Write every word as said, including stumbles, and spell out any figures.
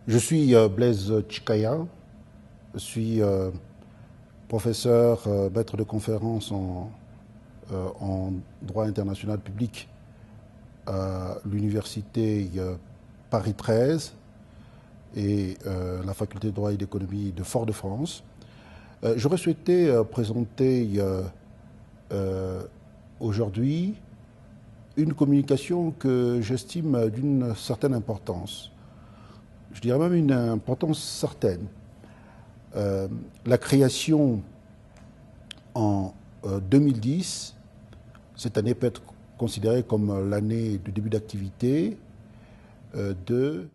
Je suis euh, Blaise Tchikaya, je suis euh, professeur, euh, maître de conférence en, euh, en droit international public à l'université euh, Paris treize et euh, la faculté de droit et d'économie de Fort-de-France. Euh, J'aurais souhaité euh, présenter euh, euh, aujourd'hui une communication que j'estime d'une certaine importance. Je dirais même une importance certaine. Euh, la création en euh, deux mille dix, cette année peut être considérée comme l'année du début d'activité euh, de